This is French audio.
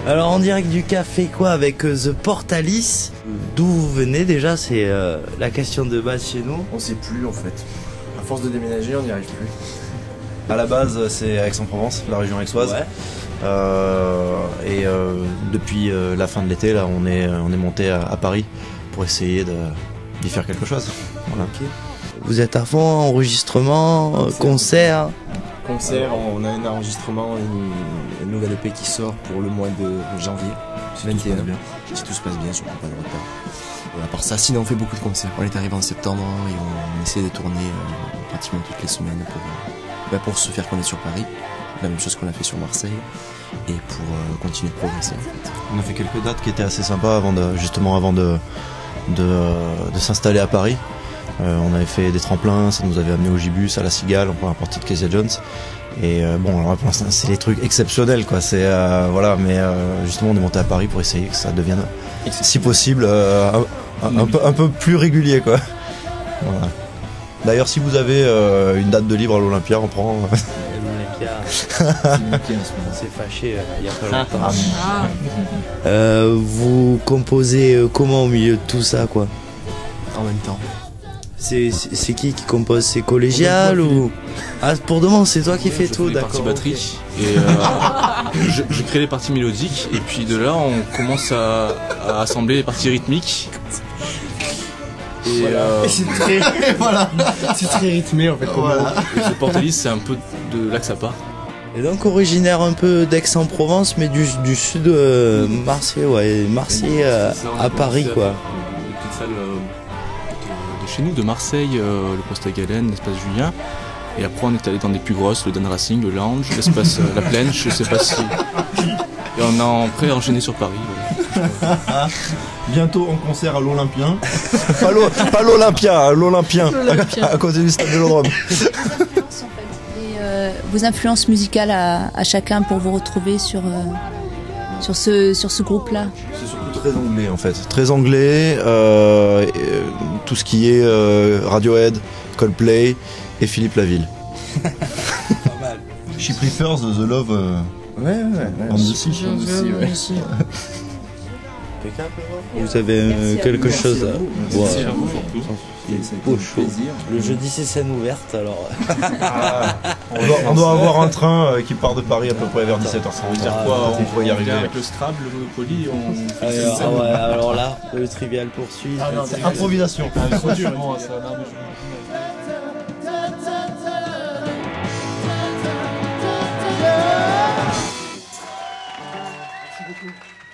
Alors en direct du café quoi avec The Portalis. D'où vous venez déjà, c'est la question de base chez nous. On sait plus en fait. À force de déménager, on n'y arrive plus. À la base, c'est Aix-en-Provence, la région aixoise. Ouais. Depuis la fin de l'été, là, on est monté à Paris pour essayer d'y faire quelque chose. Voilà. Okay. Vous êtes à fond, enregistrement, concert. Concert, on a un enregistrement, une nouvelle EP qui sort pour le mois de janvier. Si 21. Si tout se passe bien, je ne prends pas de retard. Et à part ça, sinon on fait beaucoup de concerts. On est arrivé en septembre et on essaie de tourner pratiquement toutes les semaines pour se faire connaître sur Paris. La même chose qu'on a fait sur Marseille et pour continuer de progresser en fait. On a fait quelques dates qui étaient assez sympas avant de s'installer à Paris. On avait fait des tremplins, ça nous avait amené au Gibus, à la Cigale, en première partie de Kezia Jones. Et bon, alors pour l'instant, c'est des trucs exceptionnels, quoi. C'est voilà, mais justement, on est monté à Paris pour essayer que ça devienne, si possible, un peu plus régulier, quoi. Voilà. D'ailleurs, si vous avez une date de libre à l'Olympia, on prend. L'Olympia, on s'est fâché il y a pas longtemps. Vous composez comment au milieu de tout ça, quoi? En même temps. C'est qui compose? C'est collégial ou... Ah, pour demain, c'est toi qui fais tout, d'accord. Je fais les parties batterie et je crée les parties mélodiques et puis de là on commence à assembler les parties rythmiques. Et voilà. C'est très rythmé en fait. Voilà. Et The Portalis, c'est un peu de là que ça part. Et donc originaire un peu d'Aix-en-Provence, mais du sud de Marseille, ouais, Marseille à Paris, quoi. Une petite salle de chez nous, de Marseille, le Poste à Galène, l'espace Julien. Et après on est allé dans des plus grosses, le Dan Racing, le Lounge, l'espace La Plaine, je sais pas si... Et on a après enchaîné sur Paris. Voilà. Bientôt en concert à l'Olympien. Pas l'Olympia, l'Olympien, à côté du stade Vélodrome. Vos influences musicales à chacun pour vous retrouver sur ce groupe-là. C'est surtout très anglais en fait, très anglais, tout ce qui est Radiohead, Coldplay et Philippe Laville. Pas mal. She prefers the love ouais. on the sea. Vous avez quelque chose à... Merci à vous. Beau show. Le jeudi c'est scène ouverte alors. On doit avoir un train qui part de Paris à peu près vers 17h. Ça veut dire quoi? On pourrait y arriver. Avec le Scrabble, le Monopoly, on fait Alors là, le trivial poursuit. C'est improvisation. trop dur. Merci beaucoup.